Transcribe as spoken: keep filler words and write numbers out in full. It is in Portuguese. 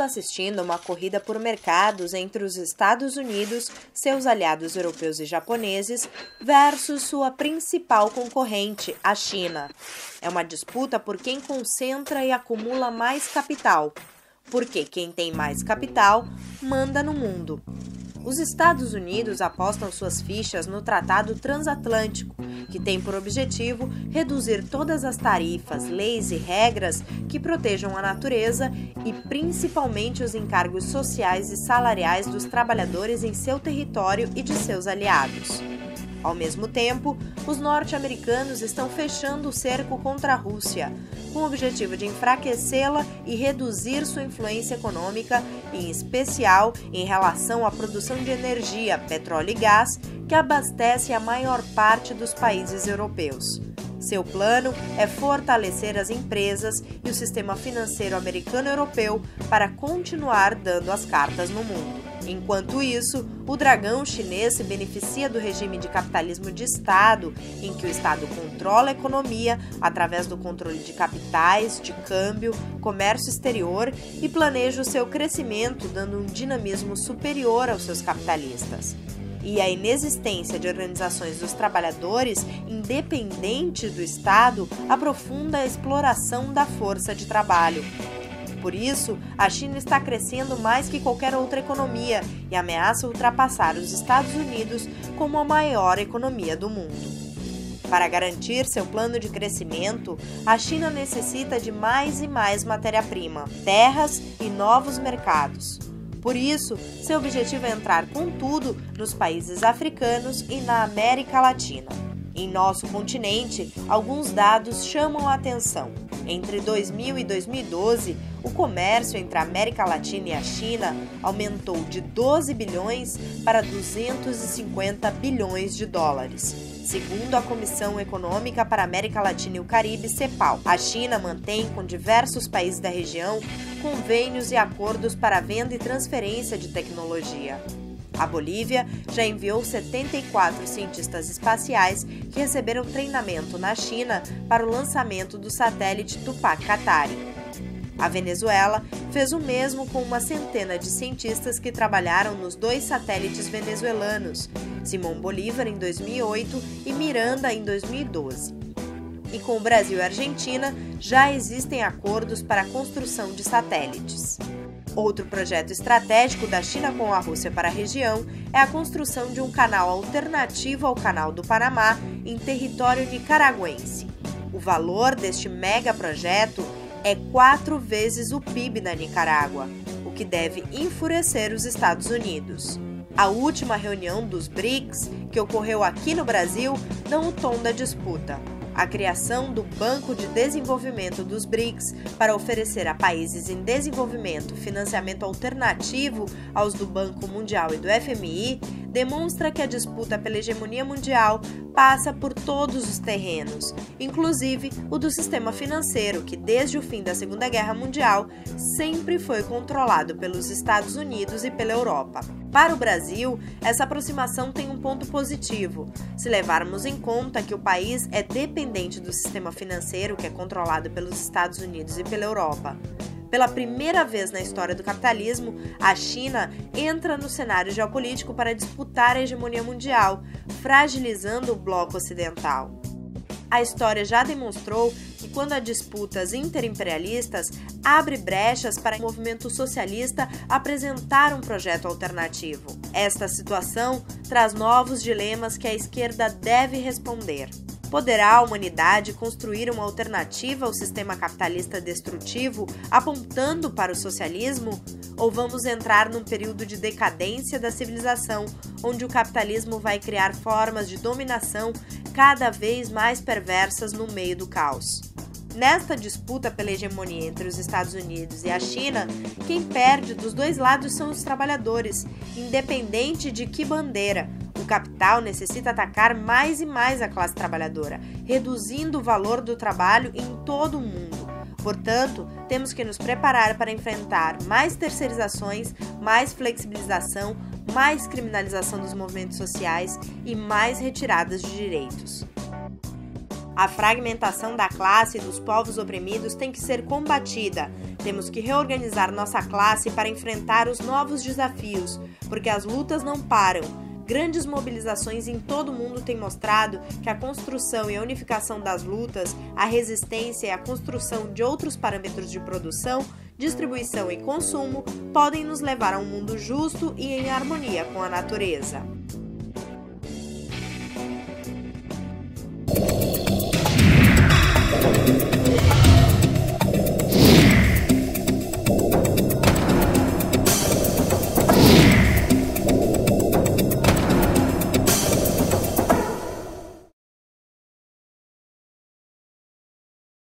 assistindo a uma corrida por mercados entre os Estados Unidos, seus aliados europeus e japoneses, versus sua principal concorrente, a China. É uma disputa por quem concentra e acumula mais capital, porque quem tem mais capital manda no mundo. Os Estados Unidos apostam suas fichas no Tratado Transatlântico, que tem por objetivo reduzir todas as tarifas, leis e regras que protejam a natureza e principalmente os encargos sociais e salariais dos trabalhadores em seu território e de seus aliados. Ao mesmo tempo, os norte-americanos estão fechando o cerco contra a Rússia, com o objetivo de enfraquecê-la e reduzir sua influência econômica, em especial em relação à produção de energia, petróleo e gás, que abastece a maior parte dos países europeus. Seu plano é fortalecer as empresas e o sistema financeiro americano-europeu para continuar dando as cartas no mundo. Enquanto isso, o dragão chinês se beneficia do regime de capitalismo de Estado, em que o Estado controla a economia através do controle de capitais, de câmbio, comércio exterior e planeja o seu crescimento, dando um dinamismo superior aos seus capitalistas. E a inexistência de organizações dos trabalhadores, independente do Estado, aprofunda a exploração da força de trabalho. Por isso, a China está crescendo mais que qualquer outra economia e ameaça ultrapassar os Estados Unidos como a maior economia do mundo. Para garantir seu plano de crescimento, a China necessita de mais e mais matéria-prima, terras e novos mercados. Por isso, seu objetivo é entrar com tudo nos países africanos e na América Latina. Em nosso continente, alguns dados chamam a atenção. Entre dois mil e dois mil e doze, o comércio entre a América Latina e a China aumentou de doze bilhões para duzentos e cinquenta bilhões de dólares. Segundo a Comissão Econômica para a América Latina e o Caribe, CEPAL, a China mantém com diversos países da região convênios e acordos para venda e transferência de tecnologia. A Bolívia já enviou setenta e quatro cientistas espaciais que receberam treinamento na China para o lançamento do satélite Tupac Katari. A Venezuela fez o mesmo com uma centena de cientistas que trabalharam nos dois satélites venezuelanos, Simón Bolívar em dois mil e oito e Miranda em dois mil e doze. E com o Brasil e a Argentina já existem acordos para a construção de satélites. Outro projeto estratégico da China com a Rússia para a região é a construção de um canal alternativo ao Canal do Panamá em território nicaragüense. O valor deste megaprojeto é quatro vezes o P I B da Nicarágua, o que deve enfurecer os Estados Unidos. A última reunião dos BRICS, que ocorreu aqui no Brasil, dão o tom da disputa. A criação do Banco de Desenvolvimento dos BRICS para oferecer a países em desenvolvimento financiamento alternativo aos do Banco Mundial e do F M I demonstra que a disputa pela hegemonia mundial passa por todos os terrenos, inclusive o do sistema financeiro, que desde o fim da Segunda Guerra Mundial sempre foi controlado pelos Estados Unidos e pela Europa. Para o Brasil, essa aproximação tem um ponto positivo, se levarmos em conta que o país é dependente do sistema financeiro, que é controlado pelos Estados Unidos e pela Europa. Pela primeira vez na história do capitalismo, a China entra no cenário geopolítico para disputar a hegemonia mundial, fragilizando o bloco ocidental. A história já demonstrou que quando há disputas interimperialistas, abre brechas para o movimento socialista apresentar um projeto alternativo. Esta situação traz novos dilemas que a esquerda deve responder. Poderá a humanidade construir uma alternativa ao sistema capitalista destrutivo, apontando para o socialismo? Ou vamos entrar num período de decadência da civilização, onde o capitalismo vai criar formas de dominação cada vez mais perversas no meio do caos? Nesta disputa pela hegemonia entre os Estados Unidos e a China, quem perde dos dois lados são os trabalhadores, independente de que bandeira. O capital necessita atacar mais e mais a classe trabalhadora, reduzindo o valor do trabalho em todo o mundo. Portanto, temos que nos preparar para enfrentar mais terceirizações, mais flexibilização, mais criminalização dos movimentos sociais e mais retiradas de direitos. A fragmentação da classe e dos povos oprimidos tem que ser combatida, Temos que reorganizar nossa classe para enfrentar os novos desafios, porque as lutas não param. Grandes mobilizações em todo o mundo têm mostrado que a construção e a unificação das lutas, a resistência e a construção de outros parâmetros de produção, distribuição e consumo podem nos levar a um mundo justo e em harmonia com a natureza.